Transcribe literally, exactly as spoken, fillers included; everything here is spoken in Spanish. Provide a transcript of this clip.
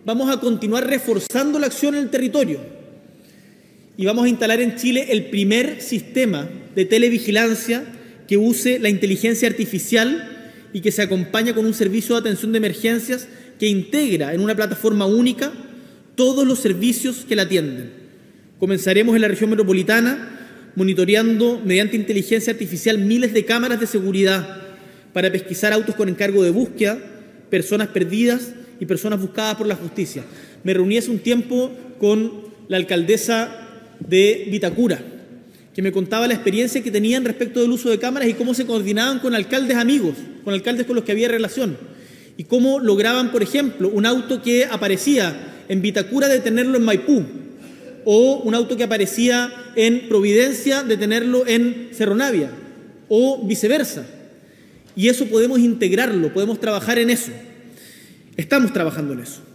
vamos a continuar reforzando la acción en el territorio y vamos a instalar en Chile el primer sistema de televigilancia que use la inteligencia artificial y que se acompaña con un servicio de atención de emergencias que integra en una plataforma única todos los servicios que la atienden. Comenzaremos en la región metropolitana monitoreando mediante inteligencia artificial miles de cámaras de seguridad para pesquisar autos con encargo de búsqueda, personas perdidas y personas buscadas por la justicia. Me reuní hace un tiempo con la alcaldesa de Vitacura, que me contaba la experiencia que tenían respecto del uso de cámaras y cómo se coordinaban con alcaldes amigos, con alcaldes con los que había relación, y cómo lograban, por ejemplo, un auto que aparecía en Vitacura detenerlo en Maipú, o un auto que aparecía en Providencia detenerlo en Cerro Navia, o viceversa. Y eso podemos integrarlo, podemos trabajar en eso. Estamos trabajando en eso.